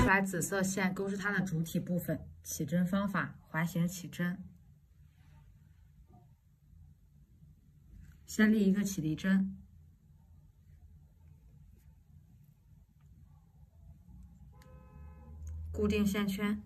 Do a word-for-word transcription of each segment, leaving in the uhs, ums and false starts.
来紫色线勾织它的主体部分，起针方法环形起针，先立一个起立针，固定线圈。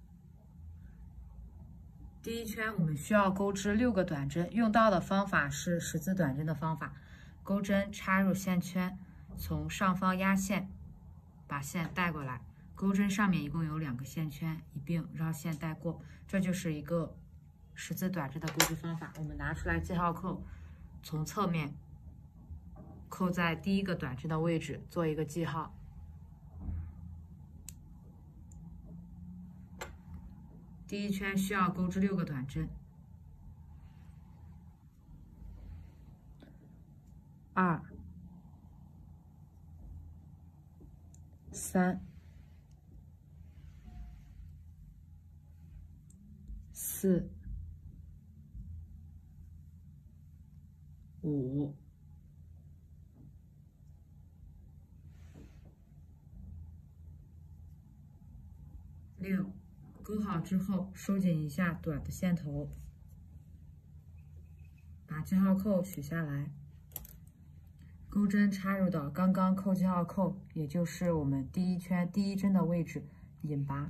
第一圈我们需要钩织六个短针，用到的方法是十字短针的方法，钩针插入线圈，从上方压线，把线带过来。 钩针上面一共有两个线圈，一并绕线带过，这就是一个十字短针的钩织方法。我们拿出来记号扣，从侧面扣在第一个短针的位置，做一个记号。第一圈需要钩织六个短针，二、三。 四、五、六，钩好之后，收紧一下短的线头，把记号扣取下来，钩针插入到刚刚扣记号扣，也就是我们第一圈第一针的位置，引拔。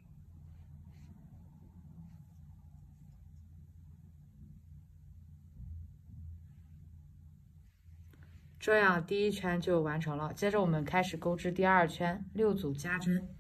这样第一圈就完成了。接着我们开始钩织第二圈，六组加针。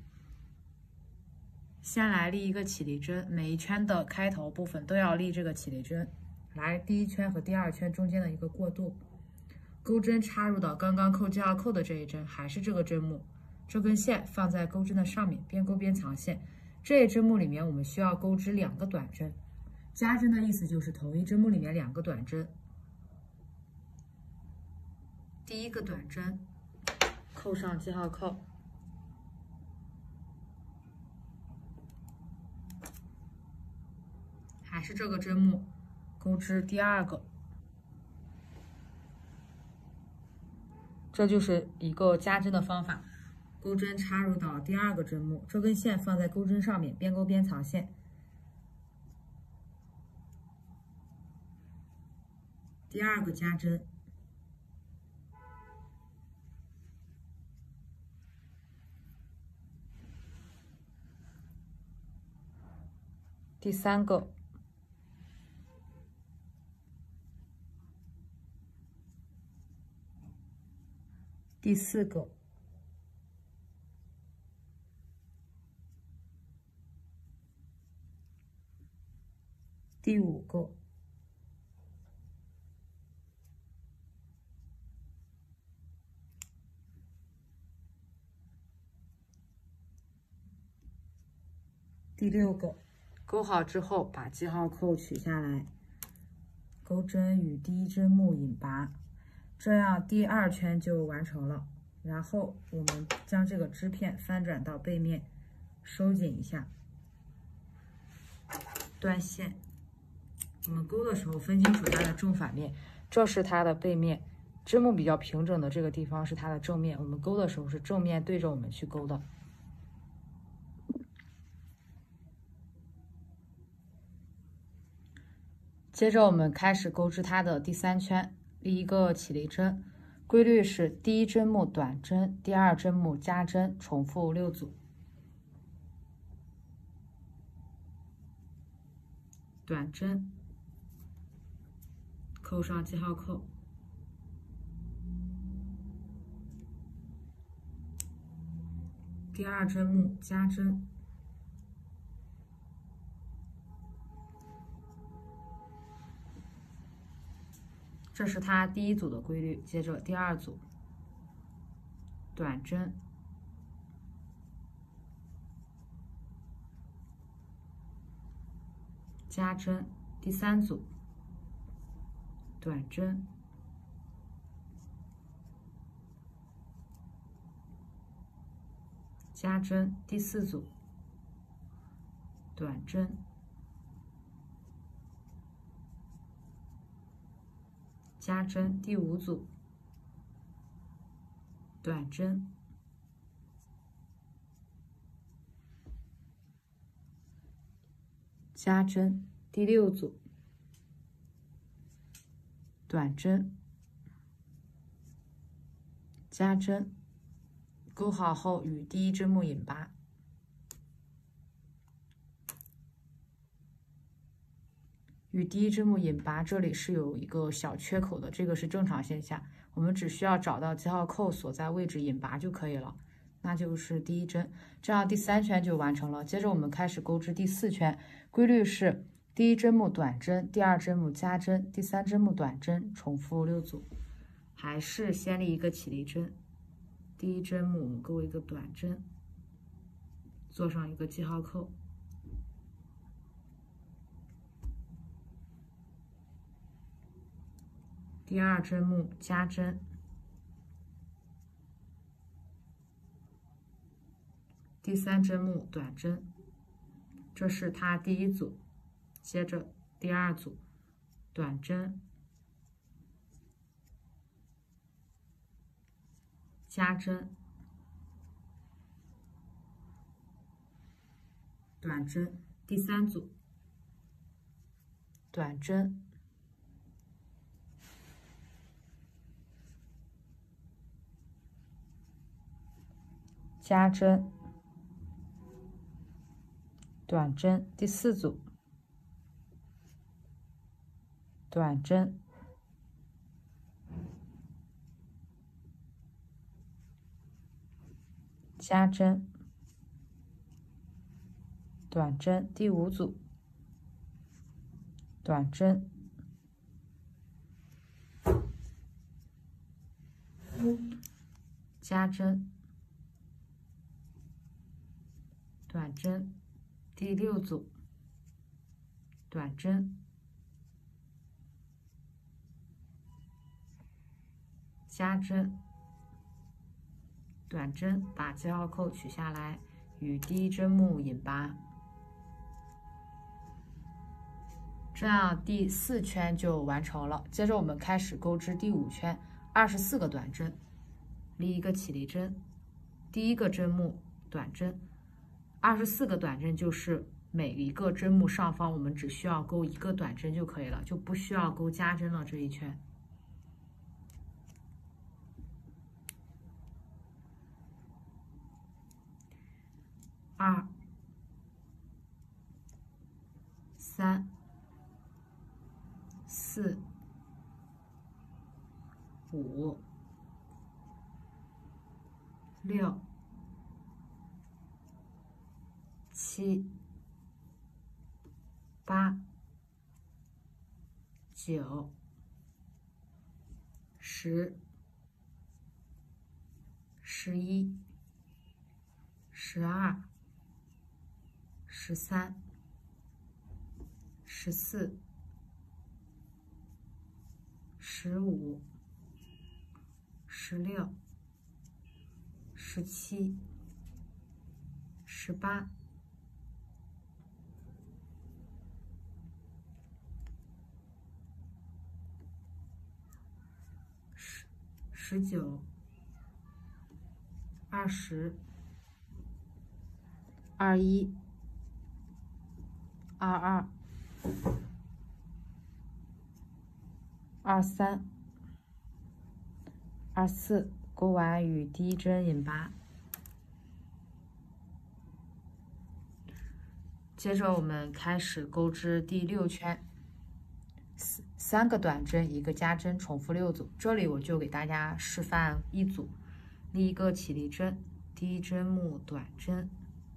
先来立一个起立针，每一圈的开头部分都要立这个起立针。来，第一圈和第二圈中间的一个过渡，钩针插入到刚刚扣记号扣的这一针，还是这个针目，这根线放在钩针的上面，边钩边藏线。这一针目里面我们需要钩织两个短针，加针的意思就是同一针目里面两个短针。 第一个短针，扣上记号扣，还是这个针目，钩织第二个，这就是一个加针的方法。钩针插入到第二个针目，这根线放在钩针上面，边钩边藏线。第二个加针。 第三个，第四个，第五个，第六个。 钩好之后，把记号扣取下来，钩针与第一针目引拔，这样第二圈就完成了。然后我们将这个织片翻转到背面，收紧一下，断线。我们钩的时候分清楚它的正反面，这是它的背面，织目比较平整的这个地方是它的正面。我们钩的时候是正面对着我们去钩的。 接着我们开始钩织它的第三圈，立一个起立针，规律是第一针目短针，第二针目加针，重复六组。短针，扣上记号扣，第二针目加针。 这是它第一组的规律，接着第二组，短针，加针，第三组，短针，加针，第四组，短针。 加针第五组，短针， 加针，第六组短针，加针，钩好后与第一针目引拔，与第一针目引拔，这里是有一个小缺口的，这个是正常现象，我们只需要找到记号扣所在位置引拔就可以了，那就是第一针，这样第三圈就完成了。接着我们开始钩织第四圈，规律是第一针目短针，第二针目加针，第三针目短针，重复六组，还是先立一个起立针，第一针目我们钩一个短针，做上一个记号扣。第二针目加针，第三针目短针，这是它第一组。接着第二组短针，加针，短针，第三组短针。加针，短针，第四组短针，加针，短针，第五组短针，加针，短针，第六组短针，加针，短针，把记号扣取下来，与第一针目引拔，这样第四圈就完成了。接着我们开始钩织第五圈，二十四个短针，立一个起立针，第一个针目短针，二十四个短针就是每一个针目上方我们只需要钩一个短针就可以了，就不需要钩加针了。这一圈二、三、四、五、六、七、八、九、十、十一、十二、十三、十四、十五、十六、十七、十八、十、十九、二十、二一、二二、二三、二四，钩完与第一针引拔。接着我们开始钩织第六圈，三个短针，一个加针，重复六组。这里我就给大家示范一组，立一个起立针，第一针目短针，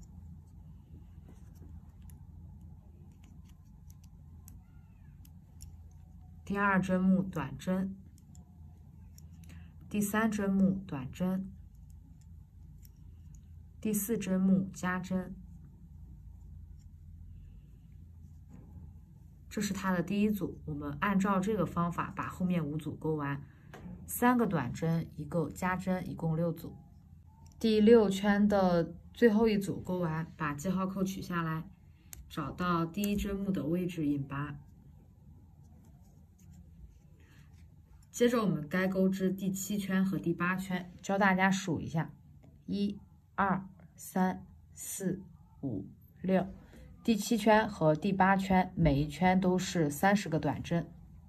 第二针目短针，第三针目短针，第四针目加针。这是它的第一组，我们按照这个方法把后面五组钩完，三个短针，一个加针，一共六组。第六圈的最后一组钩完，把记号扣取下来，找到第一针目的位置引拔。接着我们该钩织第七圈和第八圈，教大家数一下：一、二、三、四、五、六、 第七圈和第八圈每一圈都是三十个短针。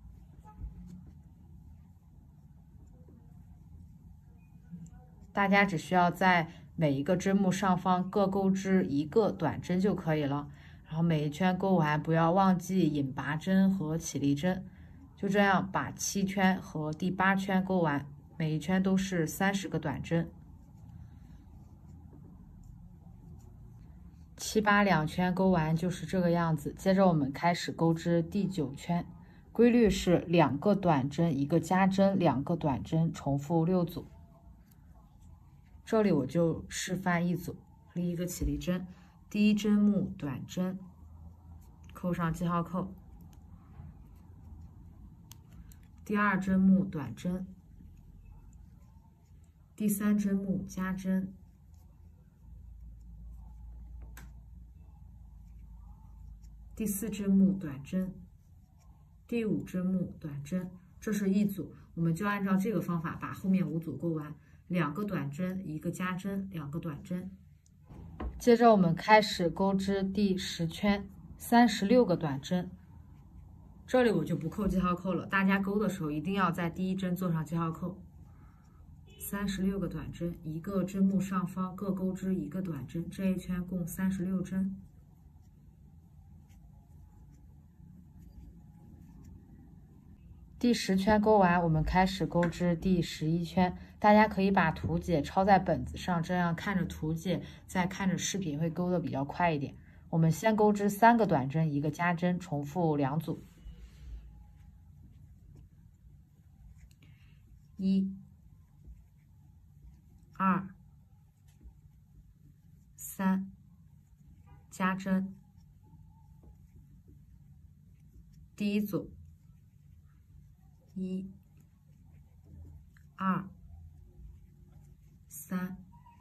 大家只需要在每一个针目上方各钩织一个短针就可以了。然后每一圈钩完，不要忘记引拔针和起立针。就这样把七圈和第八圈钩完，每一圈都是三十个短针。七八两圈钩完就是这个样子。接着我们开始钩织第九圈，规律是两个短针一个加针，两个短针重复六组。这里我就示范一组，立一个起立针，第一针目短针，扣上记号扣；第二针目短针，第三针目加针，第四针目短针，第五针目短针。这是一组，我们就按照这个方法把后面五组钩完。两个短针，一个加针，两个短针。接着我们开始钩织第十圈，三十六个短针。这里我就不扣记号扣了，大家钩的时候一定要在第一针做上记号扣。三十六个短针，一个针目上方各钩织一个短针，这一圈共三十六针。第十圈钩完，我们开始钩织第十一圈。大家可以把图解抄在本子上，这样看着图解，再看着视频会钩的比较快一点。我们先钩织三个短针，一个加针，重复两组。一、二、三，加针。第一组。一、二、三，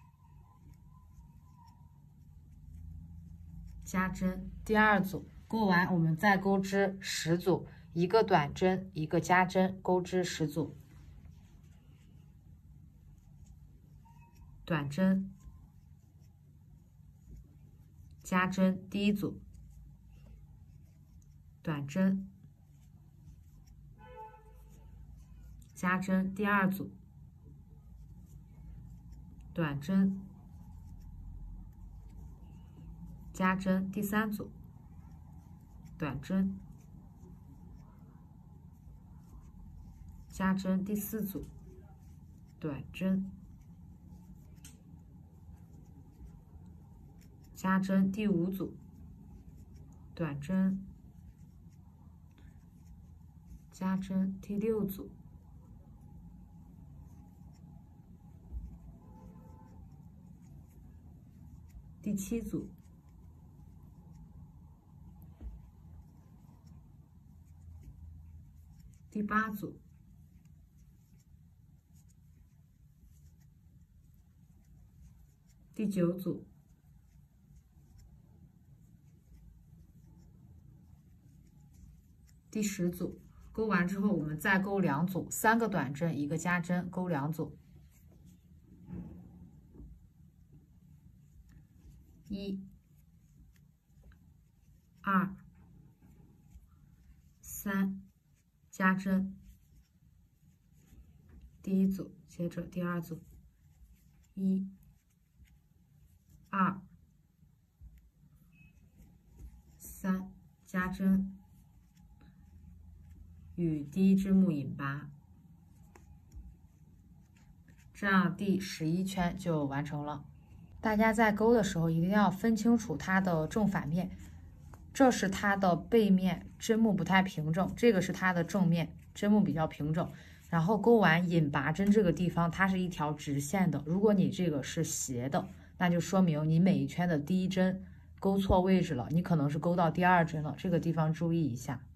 加针。第二组钩完，我们再钩织十组，一个短针，一个加针，钩织十组。短针，加针，第一组，短针。加针，第二组，短针，加针，第三组，短针，加针，第四组，短针，加针，第五组，短针，加针，第六组。第七组，第八组，第九组，第十组。钩完之后，我们再钩两组，三个短针，一个加针，钩两组。一、二、三，加针。第一组，接着第二组。一、二、三，加针，与第一针目引拔。这样第十一圈就完成了。大家在钩的时候一定要分清楚它的正反面，这是它的背面，针目不太平整，这个是它的正面，针目比较平整。然后钩完引拔针这个地方，它是一条直线的，如果你这个是斜的，那就说明你每一圈的第一针钩错位置了，你可能是钩到第二针了，这个地方注意一下。